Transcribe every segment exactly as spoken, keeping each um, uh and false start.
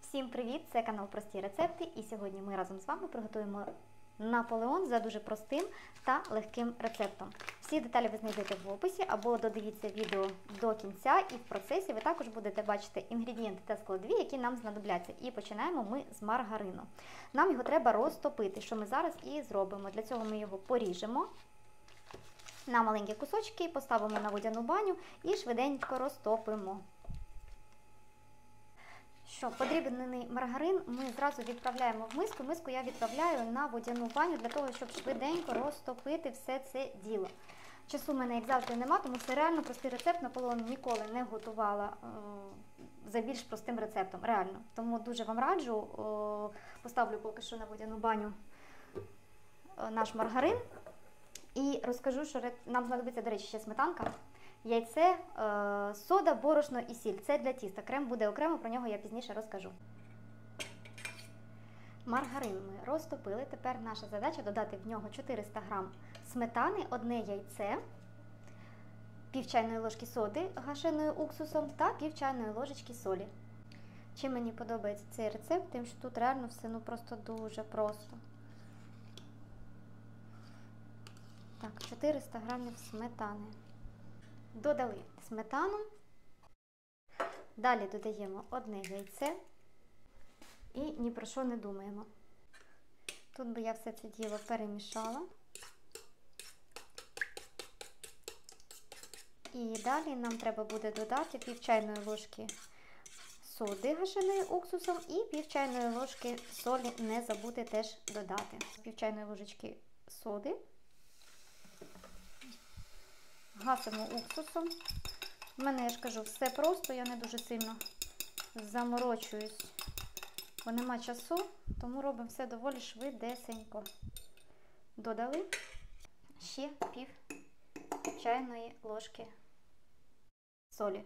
Всім привіт! Це канал Прості рецепти, і сьогодні ми разом з вами приготуємо Наполеон за дуже простим та легким рецептом. Всі деталі ви знайдете в описі або додивіться відео до кінця, і в процесі ви також будете бачити інгредієнти та складові, які нам знадобляться. І починаємо ми з маргарину. Нам його треба розтопити, що ми зараз і зробимо. Для цього ми його поріжемо на маленькі кусочки, поставимо на водяну баню і швиденько розтопимо. Що, подрібнений маргарин ми зразу відправляємо в миску. Миску я відправляю на водяну баню для того, щоб швиденько розтопити все це діло. Часу в мене, як завжди, нема, тому це реально простий рецепт. Наполеон ніколи не готувала е за більш простим рецептом, реально. Тому дуже вам раджу, е поставлю поки що на водяну баню е наш маргарин. І розкажу, що нам знадобиться, до речі, ще сметанка, яйце, е сода, борошно і сіль. Це для тіста. Крем буде окремо, про нього я пізніше розкажу. Маргарин ми розтопили. Тепер наша задача додати в нього чотириста грам сметани, одне яйце, пів чайної ложки соди, гашеною уксусом та пів чайної ложечки солі. Чим мені подобається цей рецепт, тим, що тут реально все ну просто дуже просто. Так, чотириста грамів сметани. Додали сметану, далі додаємо одне яйце і ні про що не думаємо. Тут би я все це діло перемішала. І далі нам треба буде додати пів чайної ложки соди гашеної уксусом і пів чайної ложки солі, не забути теж додати. Пів чайної ложечки соди. Гасимо уксусом. У мене, я ж кажу, все просто, я не дуже сильно заморочуюсь, бо нема часу, тому робимо все доволі швидесенько. Додали ще пів чайної ложки солі.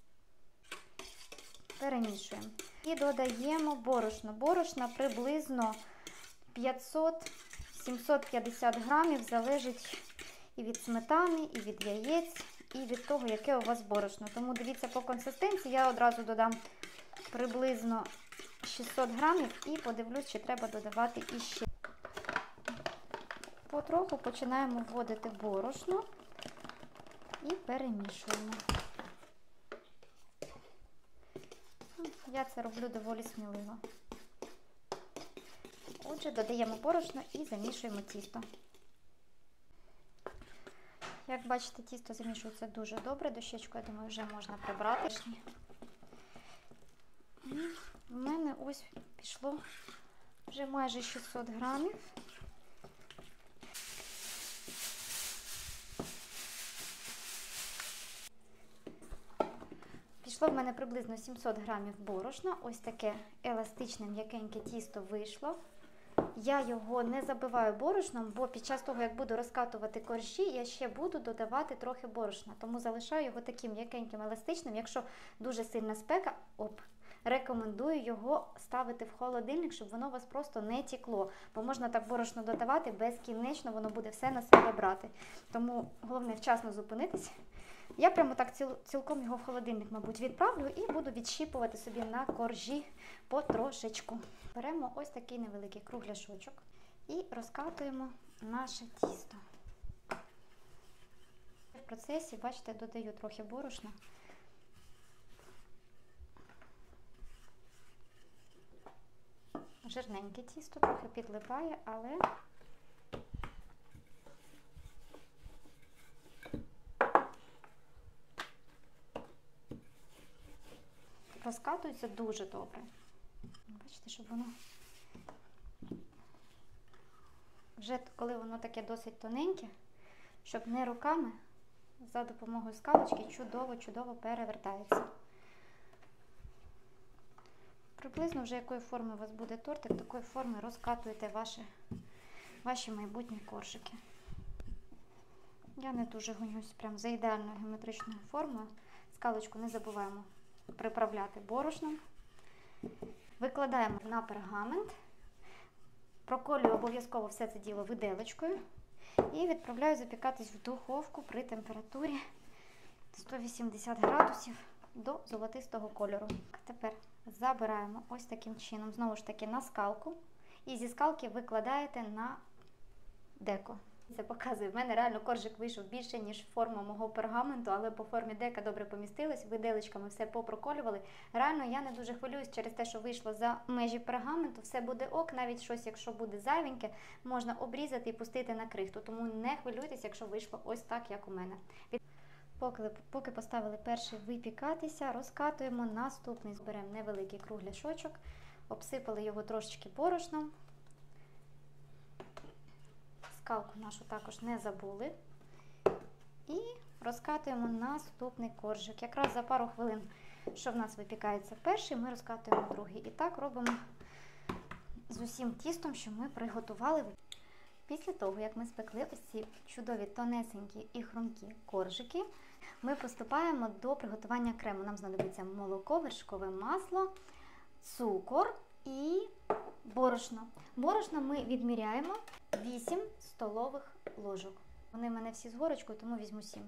Перемішуємо. І додаємо борошно. Борошна приблизно п'ятсот - сімсот п'ятдесят грамів, залежить і від сметани, і від яєць, і від того, яке у вас борошно. Тому дивіться по консистенції, я одразу додам приблизно шістсот грамів і подивлюсь, чи треба додавати іще. Потроху починаємо вводити борошно і перемішуємо. Я це роблю доволі сміливо. Отже, додаємо борошно і замішуємо тісто. Як бачите, тісто замішується дуже добре, дощечку, я думаю, вже можна прибрати. І в мене ось пішло вже майже шістсот грамів. Пішло в мене приблизно сімсот грамів борошна. Ось таке еластичне, м'якеньке тісто вийшло. Я його не забиваю борошном, бо під час того, як буду розкатувати коржі, я ще буду додавати трохи борошна. Тому залишаю його таким м'якеньким, еластичним. Якщо дуже сильна спека, оп, рекомендую його ставити в холодильник, щоб воно у вас просто не тікло. Бо можна так борошно додавати безкінечно, воно буде все на себе брати. Тому головне вчасно зупинитись. Я прямо так ціл, цілком його в холодильник, мабуть, відправлю і буду відщіпувати собі на коржі потрошечку. Беремо ось такий невеликий кругляшочок і розкатуємо наше тісто. В процесі, бачите, додаю трохи борошна. Жирненьке тісто, трохи підлипає, але розкатується дуже добре. Бачите, щоб воно вже коли воно таке досить тоненьке, щоб не руками, за допомогою скалочки чудово-чудово перевертається. Приблизно вже якої форми у вас буде тортик, такої форми розкатуєте ваші, ваші майбутні коржики. Я не дуже гонюсь прям за ідеальною геометричною формою. Скалочку не забуваємо приправляти борошном. Викладаємо на пергамент, проколюю обов'язково все це діло виделочкою і відправляю запікатись в духовку при температурі сто вісімдесят градусів до золотистого кольору. Тепер забираємо ось таким чином, знову ж таки на скалку, і зі скалки викладаєте на деко. Це показує, в мене реально коржик вийшов більше, ніж форма мого пергаменту, але по формі дека добре помістилось, виделечками все попроколювали. Реально я не дуже хвилююсь через те, що вийшло за межі пергаменту, все буде ок, навіть щось, якщо буде зайвеньке, можна обрізати і пустити на крихту, тому не хвилюйтесь, якщо вийшло ось так, як у мене. Поки, поки поставили перший випікатися, розкатуємо наступний, зберемо невеликий кругляшочок, обсипали його трошечки борошном. Скалку нашу також не забули. І розкатуємо наступний коржик. Якраз за пару хвилин, що в нас випікається перший, ми розкатуємо другий. І так робимо з усім тістом, що ми приготували. Після того, як ми спекли ось ці чудові тонесенькі і хрумкі коржики, ми приступаємо до приготування крему. Нам знадобиться молоко, вершкове масло, цукор і борошно. Борошно ми відміряємо вісім столових ложок. Вони в мене всі з горочкою, тому візьму сім.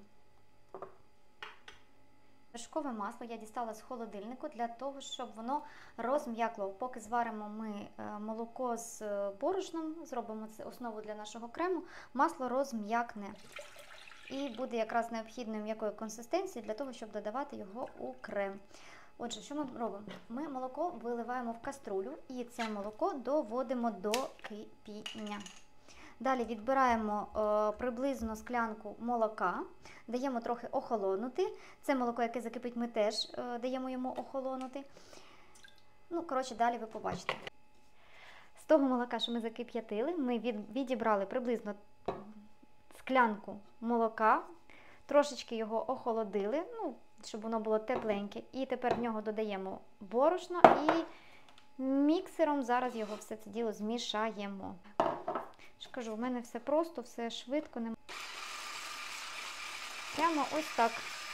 Вершкове масло я дістала з холодильнику для того, щоб воно розм'якло. Поки зваримо ми молоко з борошном, зробимо це основу для нашого крему, масло розм'якне. І буде якраз необхідною м'якої консистенції для того, щоб додавати його у крем. Отже, що ми робимо? Ми молоко виливаємо в каструлю і це молоко доводимо до кипіння. Далі відбираємо е, приблизно склянку молока, даємо трохи охолонути. Це молоко, яке закипить, ми теж е, даємо йому охолонути. Ну, коротше, далі ви побачите. З того молока, що ми закип'ятили, ми від, відібрали приблизно склянку молока, трошечки його охолодили, ну, щоб воно було тепленьке. І тепер в нього додаємо борошно і міксером зараз його все це діло змішаємо. Я кажу, в мене все просто, все швидко. Прямо ось так.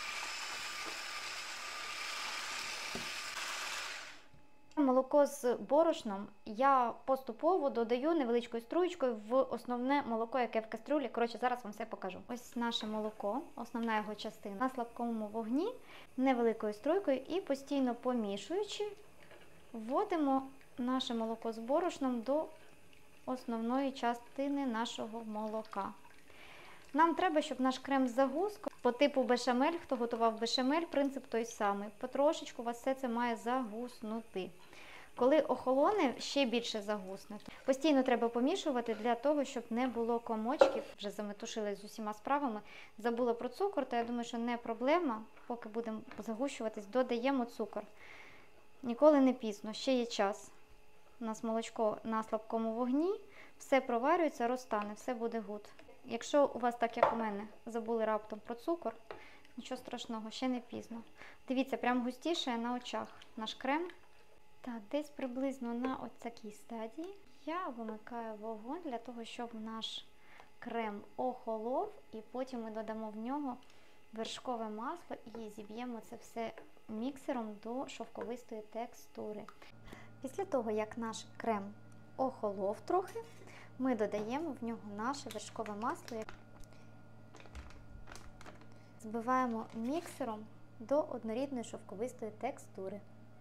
Молоко з борошном я поступово додаю невеличкою струєчкою в основне молоко, яке в кастрюлі. Коротше, зараз вам все покажу. Ось наше молоко, основна його частина, на слабкому вогні, невеликою струйкою і постійно помішуючи, вводимо наше молоко з борошном до основної частини нашого молока. Нам треба, щоб наш крем загус по типу бешамель, хто готував бешамель, принцип той самий. Потрошечку у вас все це має загуснути. Коли охолоне, ще більше загусне. Постійно треба помішувати для того, щоб не було комочків. Вже заметушили з усіма справами. Забула про цукор, то я думаю, що не проблема. Поки будемо загущуватись, додаємо цукор. Ніколи не пізно, ще є час. У нас молочко на слабкому вогні, все проварюється, розтане, все буде гуд. Якщо у вас, так як у мене, забули раптом про цукор, нічого страшного, ще не пізно. Дивіться, прям густіше на очах наш крем. Так, десь приблизно на ось такій стадії я вимикаю вогонь для того, щоб наш крем охолов, і потім ми додамо в нього вершкове масло і зіб'ємо це все міксером до шовковистої текстури. Після того, як наш крем охолов трохи, ми додаємо в нього наше вершкове масло. Збиваємо міксером до однорідної шовковистої текстури.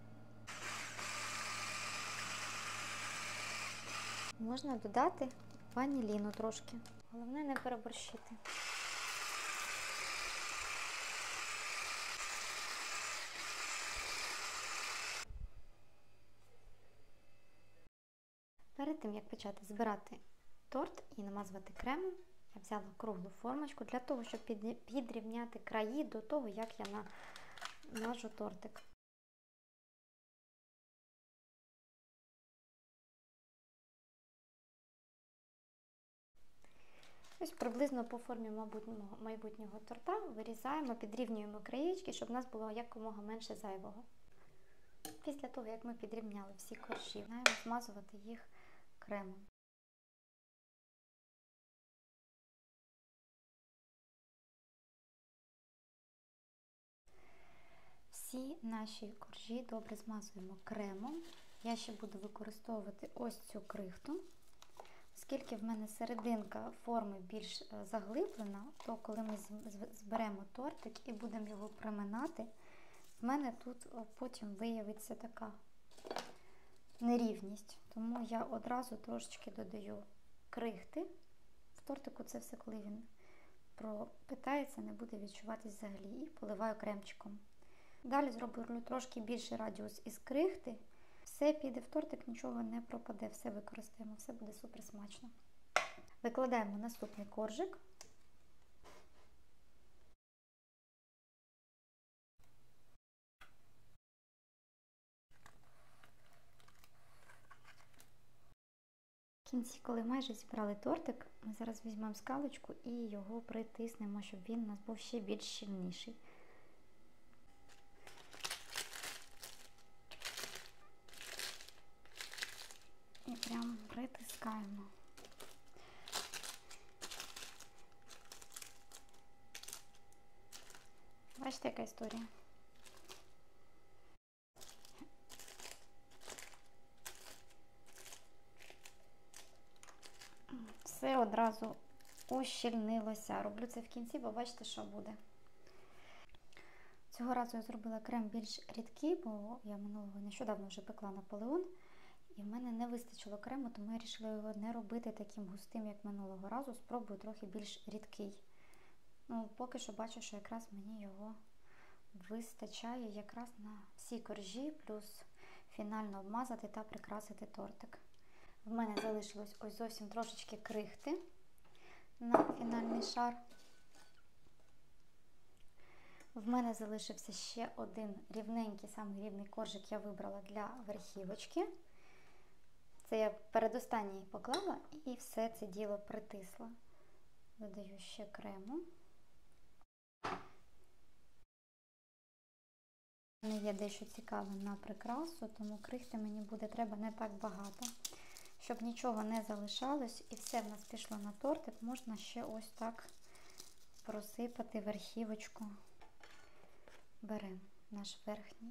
Можна додати ваніліну трошки. Головне не переборщити. Перед тим, як почати збирати торт і намазувати кремом, я взяла круглу формочку для того, щоб підрівняти краї до того, як я намажу тортик. Ось приблизно по формі майбутнього, майбутнього торта вирізаємо, підрівнюємо краєчки, щоб у нас було якомога менше зайвого. Після того, як ми підрівняли всі коржі, починаємо змазувати їх кремом. Всі наші коржі добре змазуємо кремом. Я ще буду використовувати ось цю крихту. Оскільки в мене серединка форми більш заглиблена, то коли ми зберемо тортик і будемо його приминати, в мене тут потім виявиться така нерівність. Тому я одразу трошечки додаю крихти. В тортику це все, коли він пропитається, не буде відчуватись взагалі. І поливаю кремчиком. Далі зроблю трошки більший радіус із крихти. Все піде в тортик, нічого не пропаде, все використаємо, все буде супер смачно. Викладаємо наступний коржик. В кінці, коли майже зібрали тортик, ми зараз візьмемо скалочку і його притиснемо, щоб він у нас був ще більш щільніший. І прям притискаємо. Бачите, яка історія? Все одразу ущільнилося. Роблю це в кінці, бо бачите, що буде. Цього разу я зробила крем більш рідкий, бо я минулого нещодавно вже пекла Наполеон. І в мене не вистачило крему, тому я вирішила його не робити таким густим, як минулого разу. Спробую трохи більш рідкий. Ну, поки що бачу, що якраз мені його вистачає якраз на всі коржі, плюс фінально обмазати та прикрасити тортик. В мене залишилось ось зовсім трошечки крихти на фінальний шар. В мене залишився ще один рівненький, самий рівний коржик я вибрала для верхівочки. Це я передостанній поклала і все це діло притисла. Додаю ще крему. У мене є дещо цікаве на прикрасу, тому крихти мені буде треба не так багато. Щоб нічого не залишалось і все в нас пішло на тортик, можна ще ось так просипати верхівочку. Беремо наш верхній.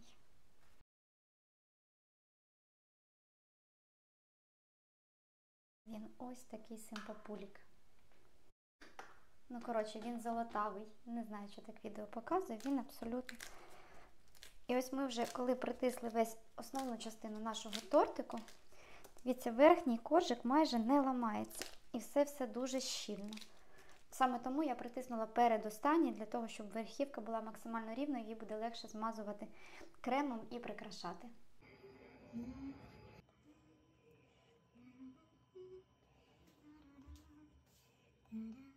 Він ось такий симпапулік. Ну, коротше, він золотавий. Не знаю, що так відео показує. Він абсолютно... І ось ми вже, коли притисли весь основну частину нашого тортику, дивіться, верхній коржик майже не ламається. І все-все дуже щільно. Саме тому я притиснула передостанній, для того, щоб верхівка була максимально рівна, її буде легше змазувати кремом і прикрашати. Mm-hmm.